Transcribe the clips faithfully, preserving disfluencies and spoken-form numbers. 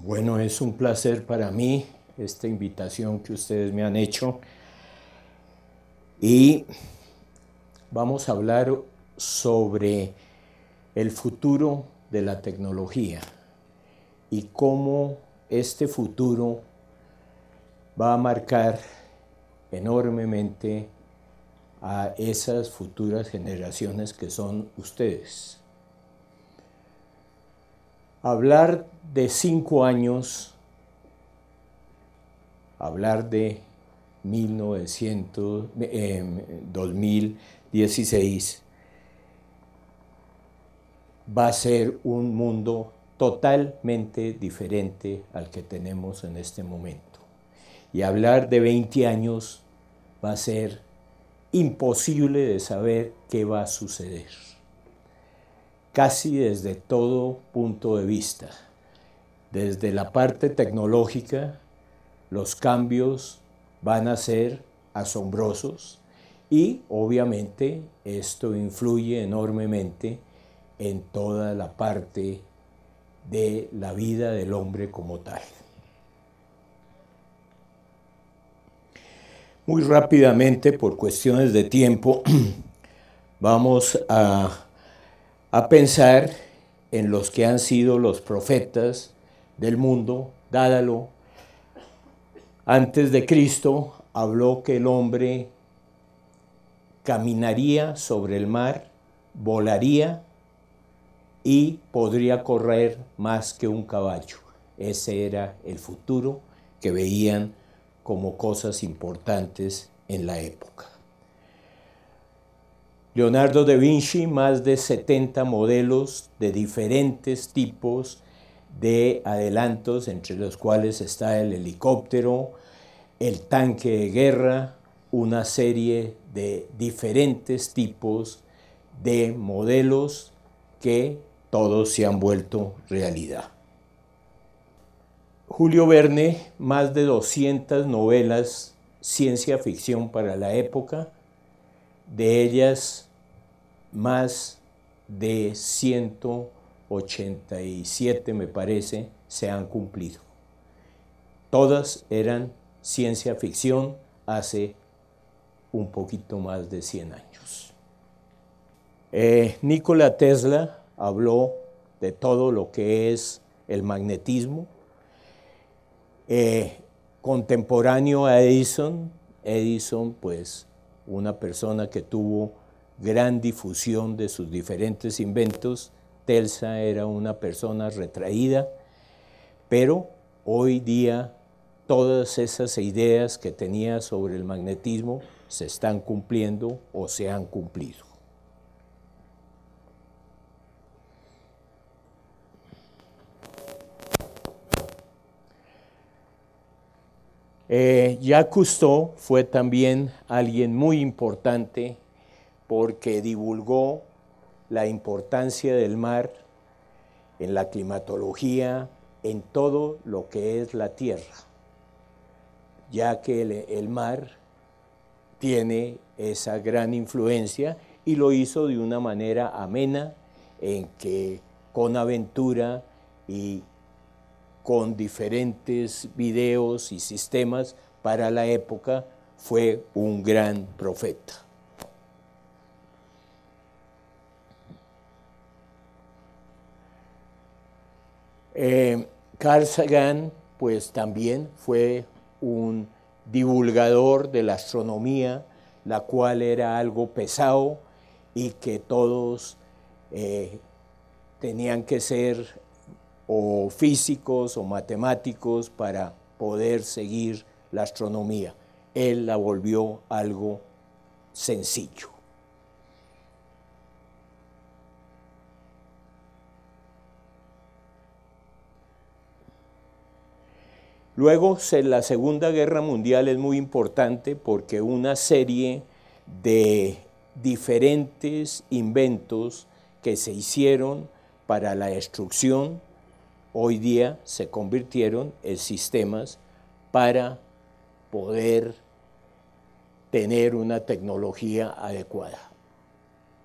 Bueno, es un placer para mí esta invitación que ustedes me han hecho y vamos a hablar sobre el futuro de la tecnología y cómo este futuro va a marcar enormemente a esas futuras generaciones que son ustedes. Hablar de cinco años, hablar de mil novecientos, eh, dos mil dieciséis, va a ser un mundo totalmente diferente al que tenemos en este momento. Y hablar de veinte años va a ser imposible de saber qué va a suceder. Casi desde todo punto de vista. Desde la parte tecnológica, los cambios van a ser asombrosos y obviamente esto influye enormemente en toda la parte de la vida del hombre como tal. Muy rápidamente, por cuestiones de tiempo, vamos a, a pensar en los que han sido los profetas del mundo. Dádalo, antes de Cristo, habló que el hombre caminaría sobre el mar, volaría y podría correr más que un caballo. Ese era el futuro que veían como cosas importantes en la época. Leonardo da Vinci, más de setenta modelos de diferentes tipos de adelantos, entre los cuales está el helicóptero, el tanque de guerra, una serie de diferentes tipos de modelos que todos se han vuelto realidad. Julio Verne, más de doscientas novelas, ciencia ficción para la época, de ellas más de ciento ochenta y siete, me parece, se han cumplido. Todas eran ciencia ficción hace un poquito más de cien años. Eh, Nikola Tesla habló de todo lo que es el magnetismo. Eh, contemporáneo a Edison, Edison, pues una persona que tuvo gran difusión de sus diferentes inventos. Tesla era una persona retraída, pero hoy día todas esas ideas que tenía sobre el magnetismo se están cumpliendo o se han cumplido. Eh, Jacques Cousteau fue también alguien muy importante porque divulgó la importancia del mar en la climatología, en todo lo que es la tierra, ya que el, el mar tiene esa gran influencia y lo hizo de una manera amena, en que con aventura y con diferentes videos y sistemas para la época, fue un gran profeta. Eh, Carl Sagan, pues también fue un divulgador de la astronomía, la cual era algo pesado y que todos eh, tenían que ser o físicos o matemáticos para poder seguir la astronomía. Él la volvió algo sencillo. Luego, la Segunda Guerra Mundial es muy importante porque una serie de diferentes inventos que se hicieron para la destrucción, hoy día se convirtieron en sistemas para poder tener una tecnología adecuada.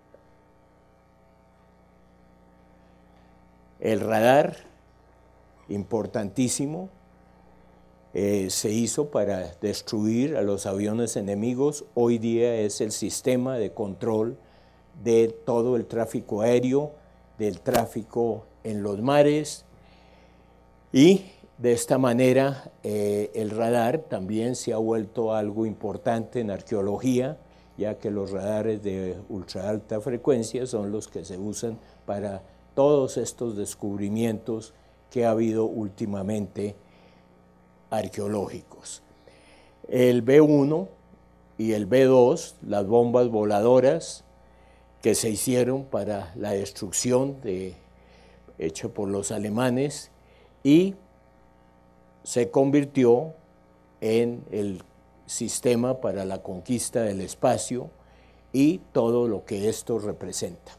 El radar importantísimo. Eh, se hizo para destruir a los aviones enemigos. Hoy día es el sistema de control de todo el tráfico aéreo, del tráfico en los mares, y de esta manera eh, el radar también se ha vuelto algo importante en arqueología, ya que los radares de ultra alta frecuencia son los que se usan para todos estos descubrimientos que ha habido últimamente arqueológicos. El B uno y el B dos, las bombas voladoras que se hicieron para la destrucción de, hecho por los alemanes, y se convirtió en el sistema para la conquista del espacio y todo lo que esto representa.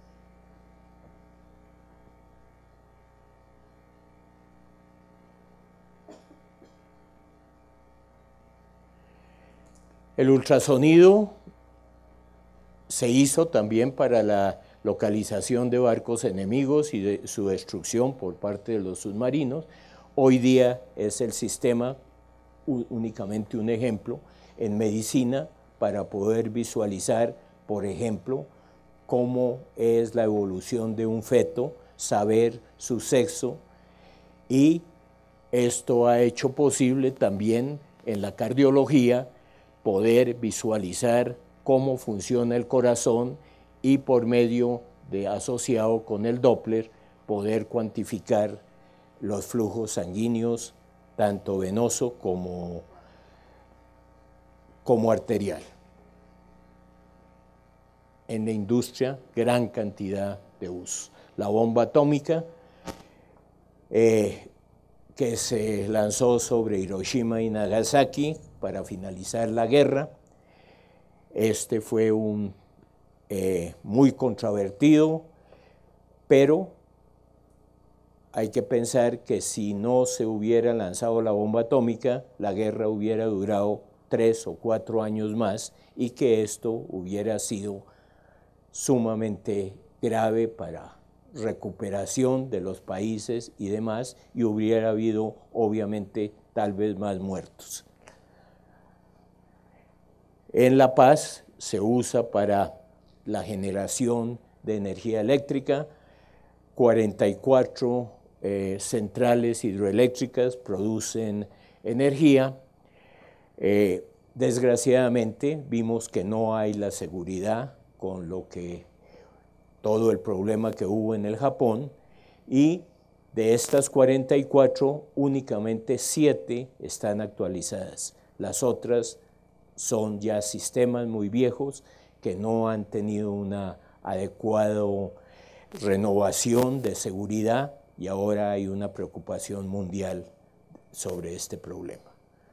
El ultrasonido se hizo también para la localización de barcos enemigos y de su destrucción por parte de los submarinos. Hoy día es el sistema, únicamente un ejemplo, en medicina para poder visualizar, por ejemplo, cómo es la evolución de un feto, saber su sexo, y esto ha hecho posible también en la cardiología poder visualizar cómo funciona el corazón y por medio de asociado con el Doppler poder cuantificar los flujos sanguíneos, tanto venoso como, como arterial. En la industria, gran cantidad de uso. La bomba atómica, eh, que se lanzó sobre Hiroshima y Nagasaki para finalizar la guerra. Este fue un eh, muy controvertido, pero hay que pensar que si no se hubiera lanzado la bomba atómica, la guerra hubiera durado tres o cuatro años más y que esto hubiera sido sumamente grave para recuperación de los países y demás, y hubiera habido obviamente tal vez más muertos. En La Paz se usa para la generación de energía eléctrica. cuarenta y cuatro eh, centrales hidroeléctricas producen energía. Eh, desgraciadamente vimos que no hay la seguridad con lo que todo el problema que hubo en el Japón, y de estas cuarenta y cuatro únicamente siete están actualizadas. Las otras son ya sistemas muy viejos que no han tenido una adecuada renovación de seguridad, y ahora hay una preocupación mundial sobre este problema.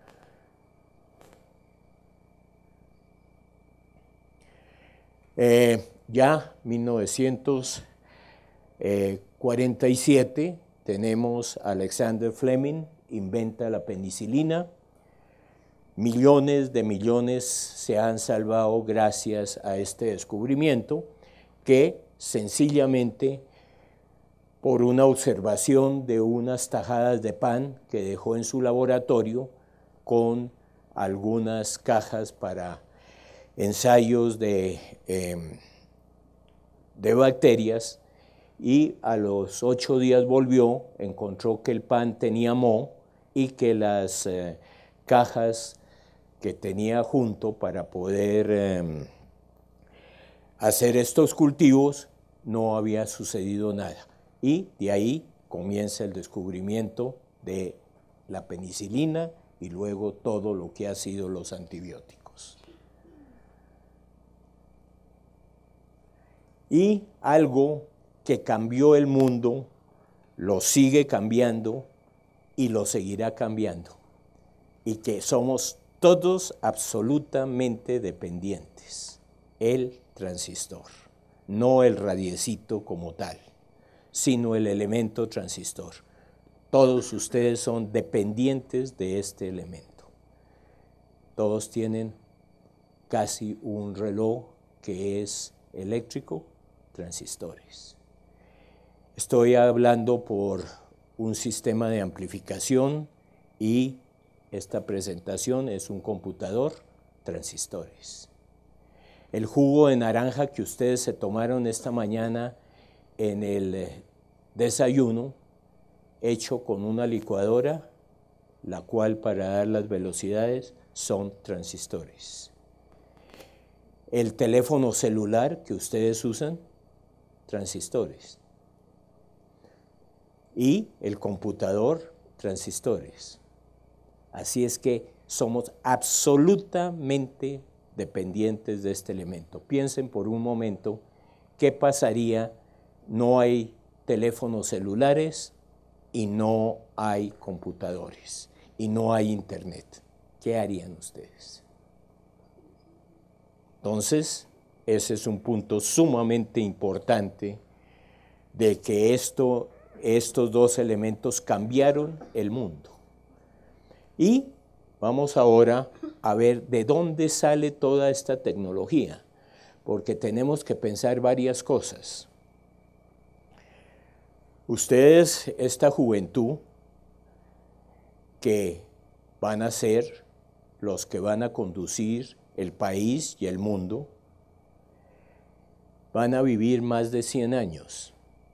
Eh, ya mil novecientos cuarenta y siete tenemos a Alexander Fleming, inventa la penicilina. Millones de millones se han salvado gracias a este descubrimiento, que sencillamente por una observación de unas tajadas de pan que dejó en su laboratorio con algunas cajas para ensayos de, eh, de bacterias, y a los ocho días volvió, encontró que el pan tenía moho y que las eh, cajas que tenía junto para poder eh, hacer estos cultivos no había sucedido nada. Y de ahí comienza el descubrimiento de la penicilina y luego todo lo que ha sido los antibióticos. Y algo que cambió el mundo, lo sigue cambiando y lo seguirá cambiando, y que somos todos absolutamente dependientes: el transistor, no el radiecito como tal, sino el elemento transistor. Todos ustedes son dependientes de este elemento. Todos tienen casi un reloj que es eléctrico, transistores. Estoy hablando por un sistema de amplificación y esta presentación es un computador, transistores. El jugo de naranja que ustedes se tomaron esta mañana en el desayuno, hecho con una licuadora, la cual para dar las velocidades son transistores. El teléfono celular que ustedes usan, transistores. Y el computador, transistores. Así es que somos absolutamente dependientes de este elemento. Piensen por un momento qué pasaría, no hay teléfonos celulares y no hay computadores y no hay internet. ¿Qué harían ustedes? Entonces, ese es un punto sumamente importante de que esto, estos dos elementos cambiaron el mundo. Y vamos ahora a ver de dónde sale toda esta tecnología, porque tenemos que pensar varias cosas. Ustedes, esta juventud, que van a ser los que van a conducir el país y el mundo, van a vivir más de cien años,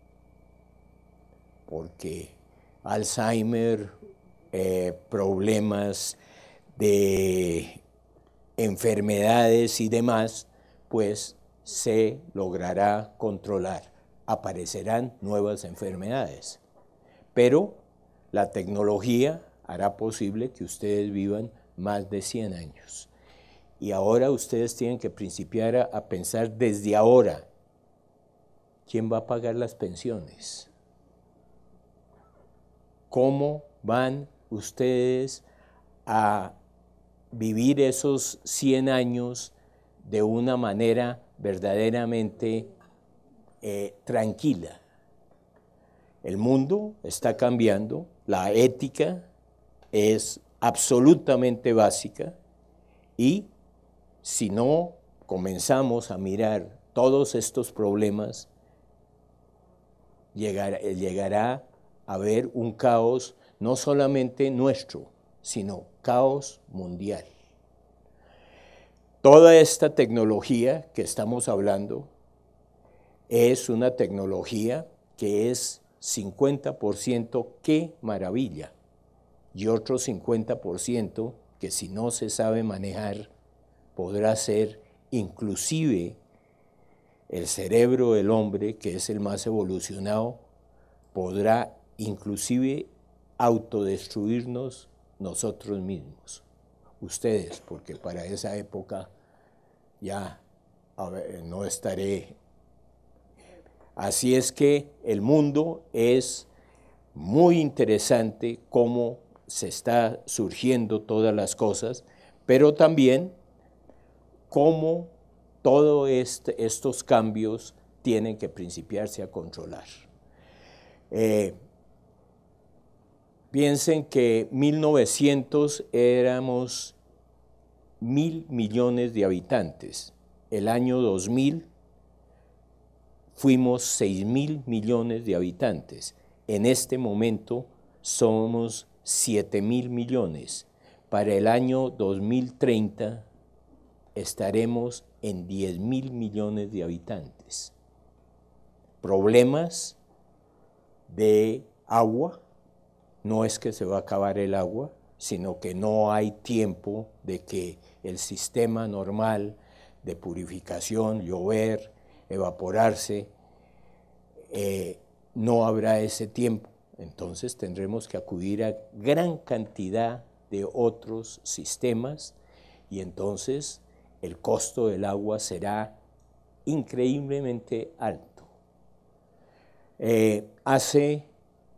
porque Alzheimer, eh, problemas de enfermedades y demás, pues se logrará controlar. Aparecerán nuevas enfermedades, pero la tecnología hará posible que ustedes vivan más de cien años. Y ahora ustedes tienen que principiar a, a pensar desde ahora, ¿quién va a pagar las pensiones? ¿Cómo van ustedes a vivir esos cien años de una manera verdaderamente eh, tranquila? El mundo está cambiando, la ética es absolutamente básica y si no comenzamos a mirar todos estos problemas, llegar, llegará a haber un caos no solamente nuestro, sino caos mundial. Toda esta tecnología que estamos hablando es una tecnología que es cincuenta por ciento qué maravilla y otro cincuenta por ciento que si no se sabe manejar podrá ser inclusive el cerebro del hombre, que es el más evolucionado, podrá inclusive autodestruirnos nosotros mismos, ustedes, porque para esa época ya a ver, no estaré. Así es que el mundo es muy interesante cómo se está surgiendo todas las cosas, pero también cómo todos este, estos cambios tienen que principiarse a controlar. Eh, piensen que mil novecientos éramos mil millones de habitantes. El año dos mil fuimos seis mil millones de habitantes. En este momento somos siete mil millones. Para el año dos mil treinta estaremos en diez mil millones de habitantes. Problemas de agua, no es que se va a acabar el agua, sino que no hay tiempo de que el sistema normal de purificación, llover, evaporarse, eh, no habrá ese tiempo. Entonces tendremos que acudir a gran cantidad de otros sistemas y entonces el costo del agua será increíblemente alto. Eh, hace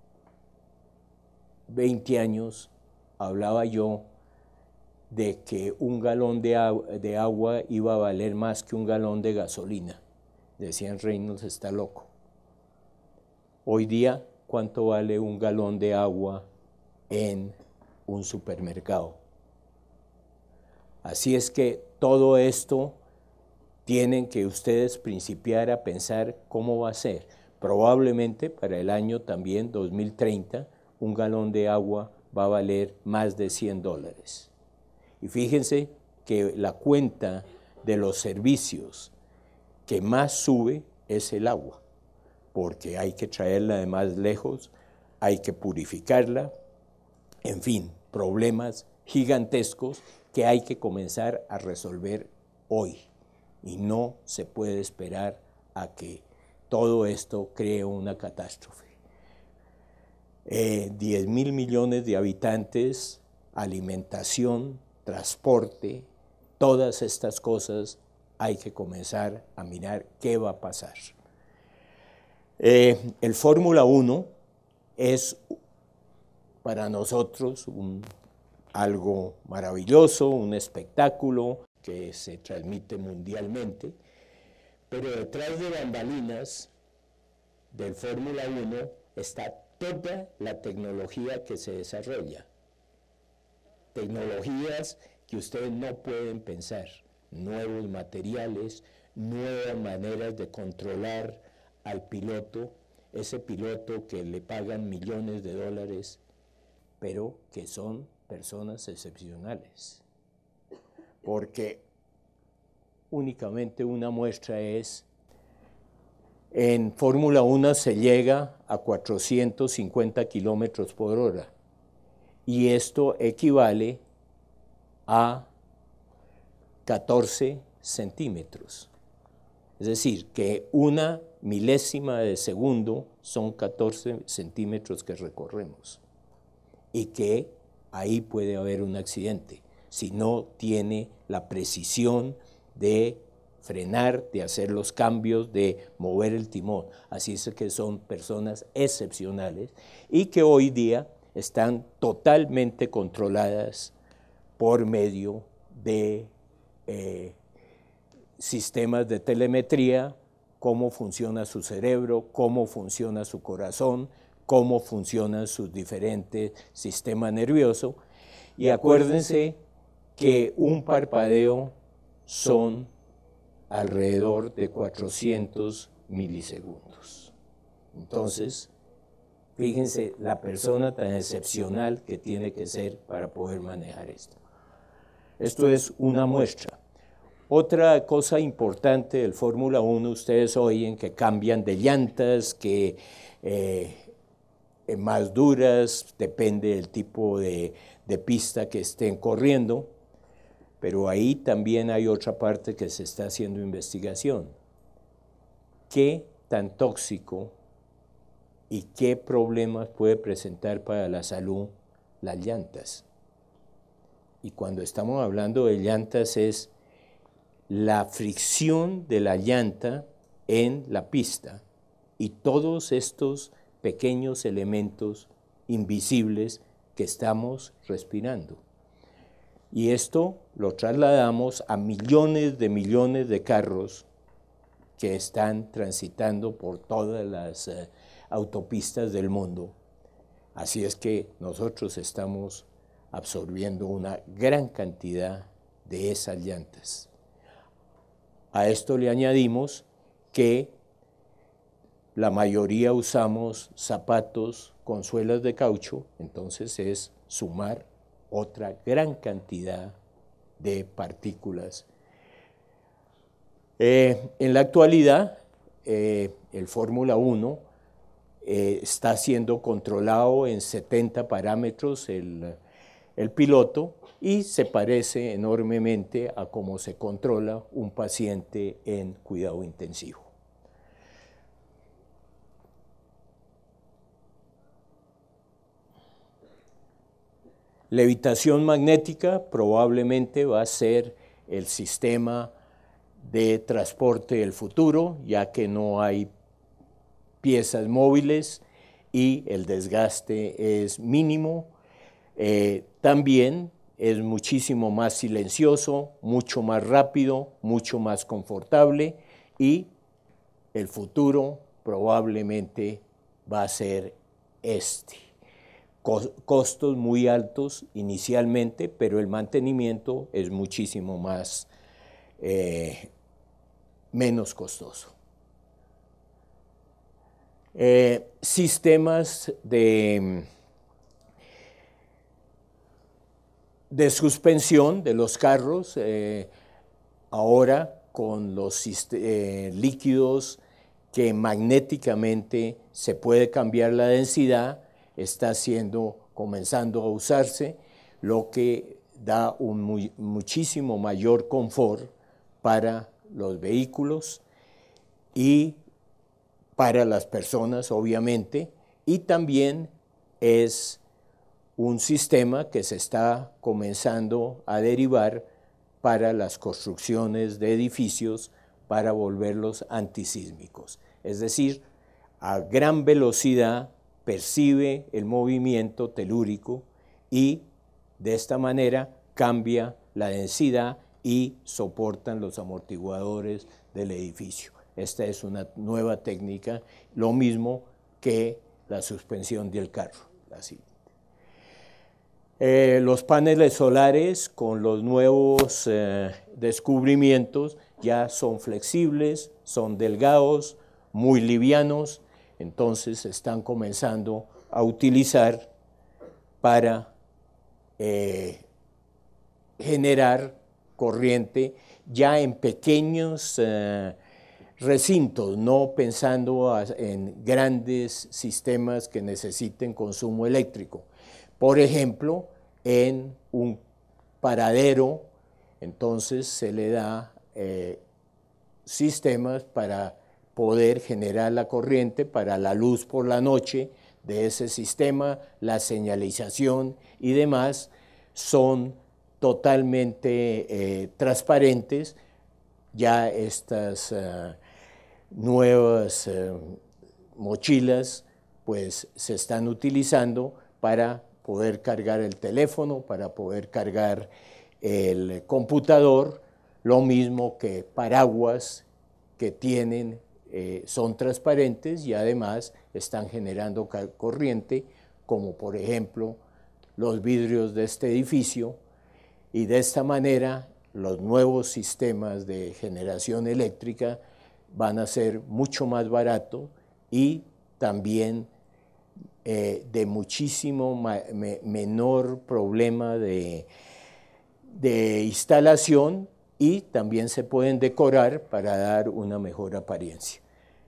veinte años hablaba yo de que un galón de, agua, de agua iba a valer más que un galón de gasolina. Decían, Reynolds está loco. Hoy día, ¿cuánto vale un galón de agua en un supermercado? Así es que todo esto tienen que ustedes principiar a pensar cómo va a ser. Probablemente para el año también dos mil treinta un galón de agua va a valer más de cien dólares. Y fíjense que la cuenta de los servicios que más sube es el agua, porque hay que traerla de más lejos, hay que purificarla, en fin, problemas gigantescos que hay que comenzar a resolver hoy. Y no se puede esperar a que todo esto cree una catástrofe. Eh, diez mil millones de habitantes, alimentación, transporte, todas estas cosas hay que comenzar a mirar qué va a pasar. Eh, el Fórmula uno es para nosotros un, algo maravilloso, un espectáculo que se transmite mundialmente, pero detrás de bambalinas del Fórmula uno está toda la tecnología que se desarrolla. Tecnologías que ustedes no pueden pensar, nuevos materiales, nuevas maneras de controlar al piloto, ese piloto que le pagan millones de dólares, pero que son personas excepcionales. Porque únicamente una muestra es, en Fórmula uno se llega a cuatrocientos cincuenta kilómetros por hora, y esto equivale a catorce centímetros. Es decir, que una milésima de segundo son catorce centímetros que recorremos, y que ahí puede haber un accidente si no tiene la precisión de frenar, de hacer los cambios, de mover el timón. Así es que son personas excepcionales y que hoy día están totalmente controladas por medio de eh, sistemas de telemetría, cómo funciona su cerebro, cómo funciona su corazón, cómo funcionan sus diferentes sistemas nerviosos. Y acuérdense que un parpadeo son alrededor de cuatrocientos milisegundos. Entonces, fíjense la persona tan excepcional que tiene que ser para poder manejar esto. Esto es una muestra. Otra cosa importante del Fórmula uno, ustedes oyen que cambian de llantas, que eh, más duras, depende del tipo de, de pista que estén corriendo, pero ahí también hay otra parte que se está haciendo investigación. ¿Qué tan tóxico y qué problemas puede presentar para la salud las llantas? Y cuando estamos hablando de llantas es la fricción de la llanta en la pista y todos estos pequeños elementos invisibles que estamos respirando. Y esto lo trasladamos a millones de millones de carros que están transitando por todas las uh, autopistas del mundo. Así es que nosotros estamos absorbiendo una gran cantidad de esas llantas. A esto le añadimos que la mayoría usamos zapatos con suelas de caucho, entonces es sumar otra gran cantidad de partículas. Eh, en la actualidad, eh, el Fórmula uno eh, está siendo controlado en setenta parámetros el, el piloto y se parece enormemente a cómo se controla un paciente en cuidado intensivo. Levitación magnética probablemente va a ser el sistema de transporte del futuro, ya que no hay piezas móviles y el desgaste es mínimo. Eh, también es muchísimo más silencioso, mucho más rápido, mucho más confortable y el futuro probablemente va a ser este. Costos muy altos inicialmente, pero el mantenimiento es muchísimo más, eh, menos costoso. Eh, sistemas de de suspensión de los carros, eh, ahora con los eh, líquidos que magnéticamente se puede cambiar la densidad, está siendo, comenzando a usarse, lo que da un muy, muchísimo mayor confort para los vehículos y para las personas, obviamente, y también es un sistema que se está comenzando a derivar para las construcciones de edificios para volverlos antisísmicos. Es decir, a gran velocidad percibe el movimiento telúrico y de esta manera cambia la densidad y soportan los amortiguadores del edificio. Esta es una nueva técnica, lo mismo que la suspensión del carro. Así. Eh, los paneles solares con los nuevos eh, descubrimientos ya son flexibles, son delgados, muy livianos, entonces están comenzando a utilizar para eh, generar corriente ya en pequeños eh, recintos, no pensando en grandes sistemas que necesiten consumo eléctrico. Por ejemplo, en un paradero, entonces se le da eh, sistemas para poder generar la corriente para la luz por la noche de ese sistema, la señalización y demás son totalmente eh, transparentes. Ya estas uh, nuevas uh, mochilas pues se están utilizando para poder cargar el teléfono, para poder cargar el computador, lo mismo que paraguas que tienen, eh, son transparentes y además están generando corriente, como por ejemplo los vidrios de este edificio, y de esta manera los nuevos sistemas de generación eléctrica van a ser mucho más baratos y también eh, de muchísimo me menor problema de, de instalación, y también se pueden decorar para dar una mejor apariencia.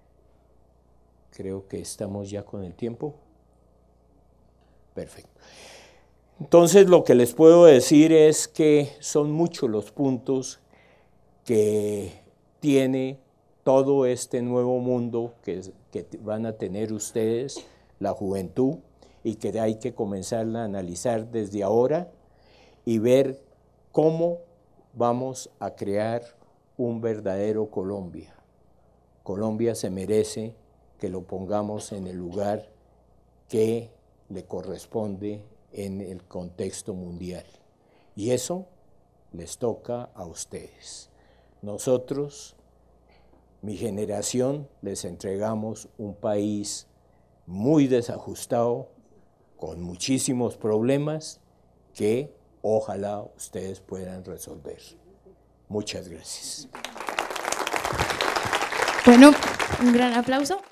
Creo que estamos ya con el tiempo. Perfecto. Entonces, lo que les puedo decir es que son muchos los puntos que tiene todo este nuevo mundo que, que van a tener ustedes, la juventud, y que hay que comenzar a analizar desde ahora y ver cómo vamos a crear un verdadero Colombia. Colombia se merece que lo pongamos en el lugar que le corresponde en el contexto mundial. Y eso les toca a ustedes. Nosotros, mi generación, les entregamos un país muy desajustado, con muchísimos problemas que ojalá ustedes puedan resolver. Muchas gracias. Bueno, un gran aplauso.